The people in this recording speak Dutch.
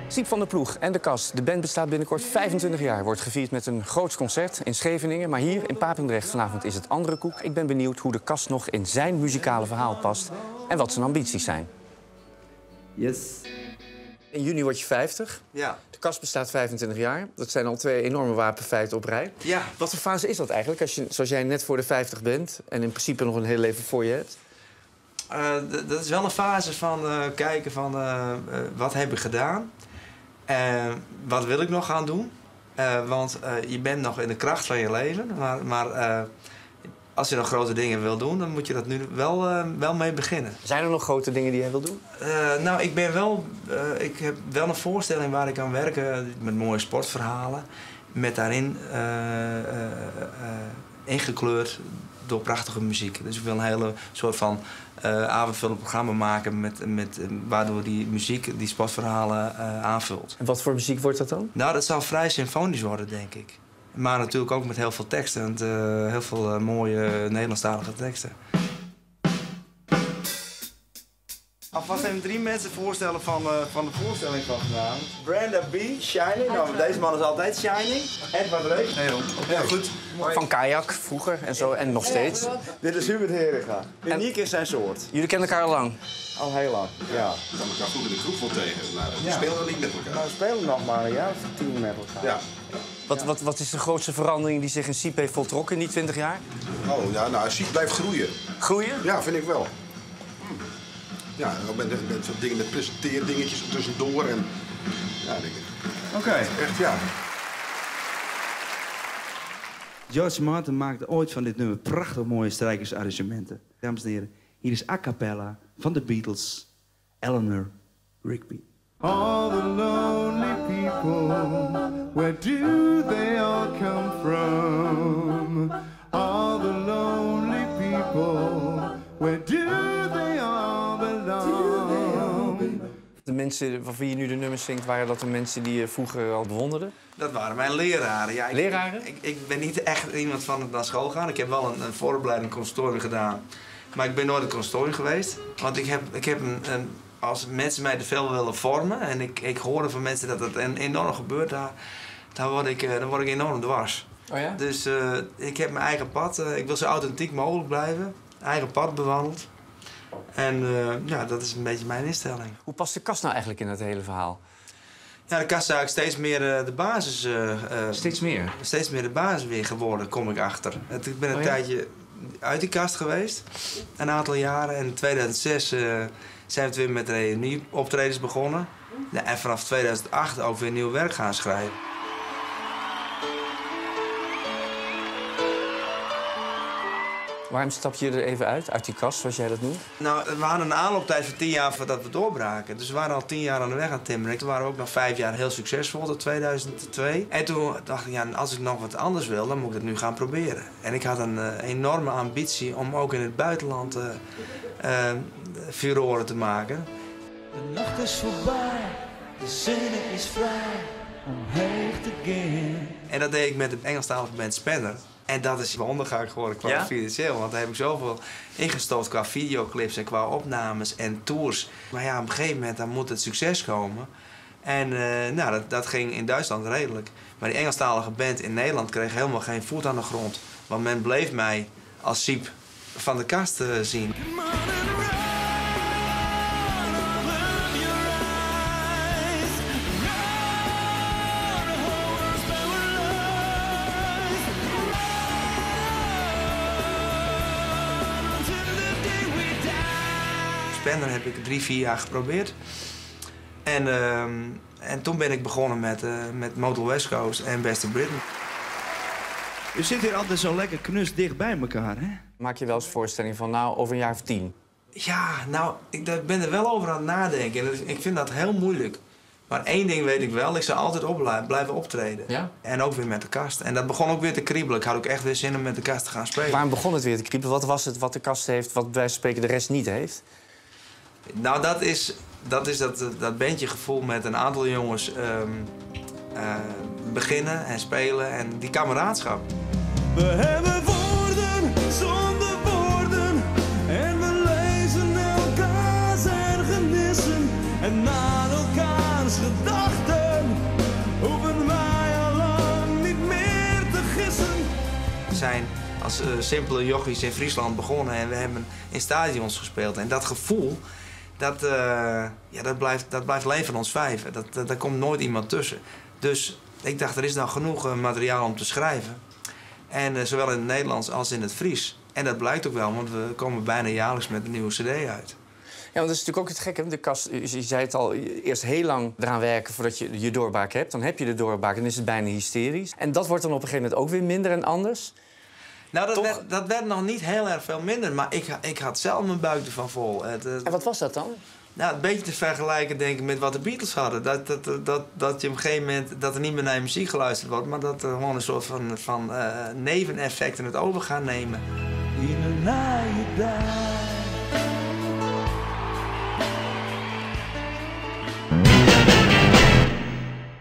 Siep van der Ploeg en de Kast. De band bestaat binnenkort 25 jaar. Wordt gevierd met een groots concert in Scheveningen. Maar hier in Papendrecht vanavond is het andere koek. Ik ben benieuwd hoe de Kast nog in zijn muzikale verhaal past. En wat zijn ambities zijn. Yes. In juni word je 50. Ja. De Kast bestaat 25 jaar. Dat zijn al 2 enorme wapenfeiten op rij. Ja. Wat voor fase is dat eigenlijk, als je, zoals jij net voor de 50 bent... en in principe nog een heel leven voor je hebt? Dat is wel een fase van kijken van wat heb ik gedaan. Wat wil ik nog gaan doen? Want je bent nog in de kracht van je leven. Maar als je nog grote dingen wil doen, dan moet je dat nu wel mee beginnen. Zijn er nog grote dingen die jij wil doen? Nou, ik heb wel een voorstelling waar ik kan werken met mooie sportverhalen. Met daarin ingekleurd door prachtige muziek. Dus ik wil een hele soort van avondvullend programma maken waardoor die muziek die sportverhalen aanvult. En wat voor muziek wordt dat dan? Nou, dat zal vrij symfonisch worden, denk ik. Maar natuurlijk ook met heel veel teksten en heel veel mooie Nederlandstalige teksten. Alvast even 3 mensen voorstellen van de voorstelling van vanavond. Brenda B, Shining. Nou, deze man is altijd Shining. Edward Reek. Hey, Ron. Ja, goed. Van kajak vroeger en zo, en nog steeds. Dit is Hubert Heringa. Uniek in zijn soort. Jullie kennen elkaar al lang? Al heel lang, ja. We kwamen elkaar vroeger in de kroeg wel tegen. Maar we Ja. spelen niet met elkaar. Nou, we spelen nog maar een jaar of 10 met elkaar. Ja. Wat is de grootste verandering die zich in Siep heeft voltrokken in die 20 jaar? Oh, ja, nou, Siep blijft groeien. Groeien? Ja, vind ik wel. Ja, ook met zo'n dingen met presenteerdingetjes er tussendoor en... Ja, denk ik. Oké. Echt, ja. George Martin maakte ooit van dit nummer prachtig mooie strijkersarrangementen. Dames en heren, hier is a cappella van de Beatles, Eleanor Rigby. All the lonely people, where do they all come from? All the lonely people, where do they all belong? De mensen van wie je nu de nummers zingt, waren dat de mensen die je vroeger al bewonderde? Dat waren mijn leraren. Ja, Leraren? Ik ben niet echt iemand van het naar school gaan. Ik heb wel een vooropleiding conservatorium gedaan. Maar ik ben nooit een conservatorium geweest. Want ik heb als mensen mij te veel willen vormen... en ik hoorde van mensen dat het enorm gebeurt... dan word ik enorm dwars. Oh ja? Dus ik heb mijn eigen pad. Ik wil zo authentiek mogelijk blijven. Eigen pad bewandeld. En ja, dat is een beetje mijn instelling. Hoe past de Kast nou eigenlijk in het hele verhaal? Ja, de kast is eigenlijk steeds meer de basis... Steeds meer? Steeds meer de basis weer geworden, kom ik achter. Ik ben een tijdje uit die kast geweest, een aantal jaren. En in 2006 zijn we weer met reunieoptredens begonnen. Ja, en vanaf 2008 ook weer nieuw werk gaan schrijven. Waarom stap je er even uit die Kast, zoals jij dat noemt? Nou, we hadden een aanlooptijd van 10 jaar voordat we doorbraken. Dus we waren al 10 jaar aan de weg aan timmeren. Toen waren we ook nog 5 jaar heel succesvol, tot 2002. En toen dacht ik, ja, als ik nog wat anders wil, dan moet ik het nu gaan proberen. En ik had een enorme ambitie om ook in het buitenland furoren te maken. De nacht is voorbij, de zin is vrij, omheen again. En dat deed ik met de Engelstalige band Spanner. En dat is ondergang geworden qua financieel. Want daar heb ik zoveel ingestopt qua videoclips en qua opnames en tours. Maar ja, op een gegeven moment dan moet het succes komen. En nou, dat ging in Duitsland redelijk. Maar die Engelstalige band in Nederland kreeg helemaal geen voet aan de grond. Want men bleef mij als Siep van de Kast zien. Spanner heb ik 3-4 jaar geprobeerd. En toen ben ik begonnen met Motel West Coast en Best of Britain. U zit hier altijd zo lekker knus dicht bij elkaar, hè? Maak je wel eens voorstelling van, nou, over een jaar of 10? Ja, nou, ik ben er wel over aan het nadenken. En ik vind dat heel moeilijk. Maar één ding weet ik wel, ik zal altijd blijven optreden. Ja? En ook weer met de Kast. En dat begon ook weer te kriebelen. Ik had ook echt weer zin om met de Kast te gaan spelen. Waarom begon het weer te kriebelen? Wat was het wat de Kast heeft, wat bij wijze van spreken de rest niet heeft? Nou, dat is dat bandjegevoel met een aantal jongens beginnen en spelen en die kameraadschap. We hebben woorden zonder woorden en we lezen elkaars ergernissen en leven naar elkaars gedachten, hoeven wij al lang niet meer te gissen. We zijn als simpele jochies in Friesland begonnen en we hebben in stadions gespeeld. En dat gevoel, dat blijft alleen van ons vijven. Daar komt nooit iemand tussen. Dus ik dacht, er is nou genoeg materiaal om te schrijven. En zowel in het Nederlands als in het Fries. En dat blijkt ook wel, want we komen bijna jaarlijks met een nieuwe cd uit. Ja, want dat is natuurlijk ook het gekke. De kast, je zei het al, eerst heel lang eraan werken voordat je je doorbraak hebt. Dan heb je de doorbraak en dan is het bijna hysterisch. En dat wordt dan op een gegeven moment ook weer minder en anders. Nou, dat werd nog niet heel erg veel minder, maar ik had zelf mijn buik ervan vol. En wat was dat dan? Nou, een beetje te vergelijken denk ik met wat de Beatles hadden. Dat je op een gegeven moment dat er niet meer naar muziek geluisterd wordt, maar dat er gewoon een soort van neveneffecten het over gaan nemen. In een naaie dag.